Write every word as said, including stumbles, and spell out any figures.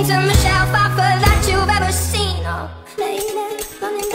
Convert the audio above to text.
to Michelle Pfeiffer that you've ever seen. Oh, lady, running